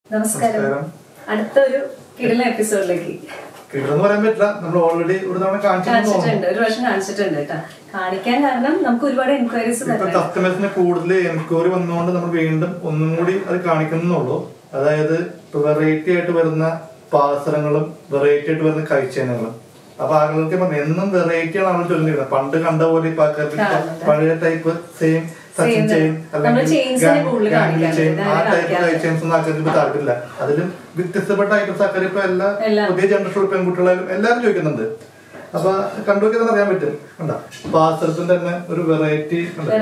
നമസ്കാരം. അടുത്തൊരു കിടിലൻ എപ്പിസോഡിലേക്ക് കിടിലെന്ന് പറയാൻ പറ്റില്ല, നമ്മൾ ഓൾറെഡി ഒരു തവണ കാണിച്ചിട്ടുണ്ട്, ഒരു വർഷം കാണിച്ചിട്ടുണ്ട് കേട്ടോ. കാണിക്കാൻ കാരണം നമുക്ക് ഒരുപാട് എൻക്വയറീസ് കസ്റ്റമേഴ്സിന് കൂടുതൽ എൻക്വയറി വന്നുകൊണ്ട് നമ്മൾ വീണ്ടും ഒന്നും കൂടി അത് കാണിക്കുന്നുള്ളൂ. അതായത് വെറൈറ്റി ആയിട്ട് വരുന്ന പാസരങ്ങളും വെറൈറ്റി ആയിട്ട് വരുന്ന കൈച്ചേനകളും. അപ്പൊ ആളുകൾക്ക് പറഞ്ഞു എന്നും വെറൈറ്റിയാണ് ആളുകൾ ചൊല്ലിയിരുന്നത്. പണ്ട് കണ്ട പോലെ ഇപ്പൊ പഴയ ടൈപ്പ് സെയിം സച്ചിൻ ചെയിൻ അല്ലെങ്കിൽ ചെയിൻ ആ ടൈപ്പ് കൈച്ചെയിൻസ് ഒന്നും ആൾക്കാർക്ക് താല്പര്യമില്ല. അതിലും വ്യത്യസ്തപ്പെട്ട ഐറ്റംസ് ആൾക്കാർ ഇപ്പൊ എല്ലാ പുതിയ ജനറേഷനുള്ള പെൺകുട്ടികളും എല്ലാവരും ചോദിക്കുന്നുണ്ട്. അപ്പൊ കണ്ടുനോക്കിയാൽ അറിയാൻ പറ്റും. കണ്ട പാസരത്തിന്റെ തന്നെ ഒരു വെറൈറ്റി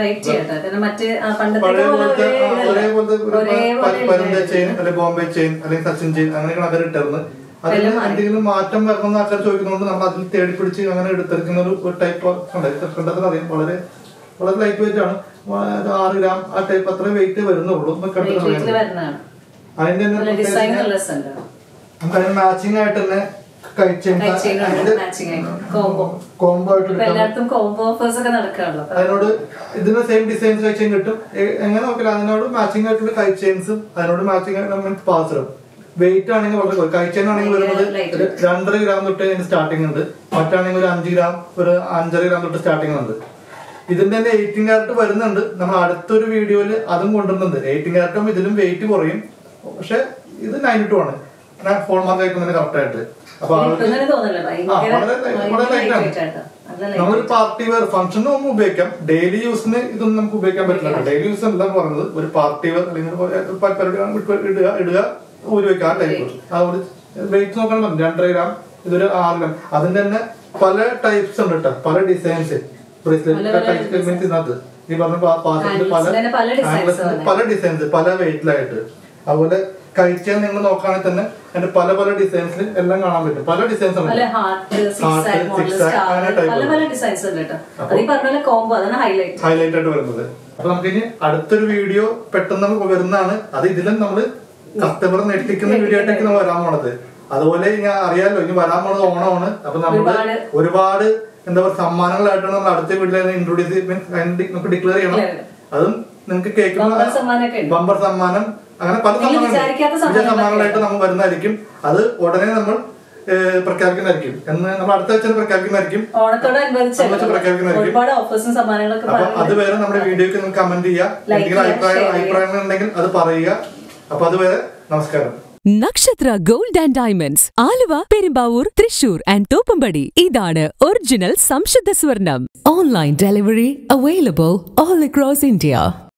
ഒരേപോലത്തെ പരുന്ത ചെയിൻ അല്ലെങ്കിൽ ബോംബെ ചെയിൻ അല്ലെങ്കിൽ സച്ചിൻ ചെയിൻ അങ്ങനെയൊക്കെയാണ് ആൾക്കാർ ഇട്ടിരുന്നത്. അതിൽ എന്തെങ്കിലും മാറ്റം വരണമെന്ന് ആൾക്കാർ ചോദിക്കുന്നതുകൊണ്ട് നമ്മൾ അതിൽ തേടി പിടിച്ച് അങ്ങനെ എടുത്തിരിക്കുന്ന ഒരു ടൈപ്പ് കണ്ടതിന് അറിയാം. വളരെ വളരെ ലൈറ്റ് വെയിറ്റ് ആണ്. 6 ഗ്രാം ആ ടൈപ്പ് അത്ര വെയിറ്റ് വരുന്നുള്ളൂ. അതിന്റെ നമുക്ക് അതിന് മാച്ചിങ് ആയിട്ട് തന്നെ അതിനോട് ഇതിന് സെയിം ഡിസൈൻസ് കഴിച്ചാൽ കിട്ടും. എങ്ങനെ നോക്കില്ല അതിനോട് മാച്ചിങ് ആയിട്ടുള്ള കൈച്ചെയിൻസും അതിനോട് മാച്ചിങ് ആയിട്ട് പാസറും. വെയിറ്റ് ആണെങ്കിൽ വളരെ കൈച്ചെയിൻ ആണെങ്കിൽ വരുന്നത് 2.5 ഗ്രാം തൊട്ട് അതിന് സ്റ്റാർട്ടിംഗ് ഉണ്ട്. മറ്റാണെങ്കിൽ ഒരു 5 ഗ്രാം ഒരു 5.5 ഗ്രാം തൊട്ട് സ്റ്റാർട്ടിംഗ് ഉണ്ട്. ഇതിന്റെ തന്നെ 18 ക്യാരറ്റ് വരുന്നുണ്ട്. നമ്മൾ അടുത്തൊരു വീഡിയോയിൽ അതും കൊണ്ടുവരുന്നുണ്ട്. 18 ക്യാരറ്റും ഇതിലും വെയിറ്റ് കുറയും. പക്ഷെ ഇത് 92 ആണ്. ഹോൾ മാർക്ക് ആയിട്ട് കറക്റ്റ് ആയിട്ട്. അപ്പൊ നമ്മളൊരു പാർട്ടി വെയർ ഫംഗ്ഷന് നമുക്ക് ഉപയോഗിക്കാം. ഡെയിലി യൂസിന് ഇതൊന്നും നമുക്ക് ഉപയോഗിക്കാൻ പറ്റില്ല. ഡെയിലി യൂസ് അല്ല പറഞ്ഞത്. ഒരു പാർട്ടി വെയർ അല്ലെങ്കിൽ ഇടുക ഊരി വെക്കുക ആ ടൈപ്പ്. ആ ഒരു വെയിറ്റ് നോക്കാൻ പറഞ്ഞു 2.5 ഗ്രാം ഇതൊരു 6 ഗ്രാം. അതിന്റെ തന്നെ പല ടൈപ്സ് ഉണ്ട് കേട്ടോ, പല ഡിസൈൻസ്. പല ഡിസൈൻസ് പല വെയിറ്റിലായിട്ട്. അതുപോലെ കഴിച്ചാൽ നിങ്ങൾ നോക്കുകയാണെങ്കിൽ തന്നെ അതിന്റെ പല പല ഡിസൈൻസിൽ എല്ലാം കാണാൻ പറ്റും. പല ഡിസൈൻസ് ഹൈലൈറ്റ് ആയിട്ട് വരുന്നത്. അപ്പൊ നമുക്ക് ഇനി അടുത്തൊരു വീഡിയോ പെട്ടെന്ന് വരുന്നതാണ്. അത് ഇതിലും നമ്മള് കസ്റ്റമർ നെട്ടിക്കുന്ന വീഡിയോ ആയിട്ടൊക്കെ നമ്മൾ വരാൻ പോണത്. അതുപോലെ ഞാൻ അറിയാലോ ഇനി വരാൻ പോണത് ഓണമാണ്. അപ്പൊ നമ്മള് ഒരുപാട് എന്താ പറയുക സമ്മാനങ്ങളായിട്ടാണ് നമ്മൾ അടുത്ത വീട്ടിൽ ഇൻട്രോഡ്യൂസ് നമുക്ക് ഡിക്ലെയർ ചെയ്യണം. അതും നിങ്ങൾക്ക് കേൾക്കുന്ന ബമ്പർ സമ്മാനം അങ്ങനെ പല സമ്മാനങ്ങളായിട്ട് നമ്മൾ വരുന്നതായിരിക്കും. അത് ഉടനെ നമ്മൾ പ്രഖ്യാപിക്കുന്നതായിരിക്കും. എന്ന് നമ്മൾ അടുത്ത ആഴ്ച പ്രഖ്യാപിക്കുന്നതായിരിക്കും. അപ്പൊ അതുവരെ നമ്മുടെ വീഡിയോക്ക് നിങ്ങൾ കമന്റ് ചെയ്യുക. എന്തെങ്കിലും അഭിപ്രായങ്ങൾ ഉണ്ടെങ്കിൽ അത് പറയുക. അപ്പൊ അതുവരെ നമസ്കാരം. Nakshatra Gold and Diamonds, Aluva, Perumbavoor, Thrissur and Thoppumpady. Idana original Samshuddha Swarnam. Online delivery available all across India.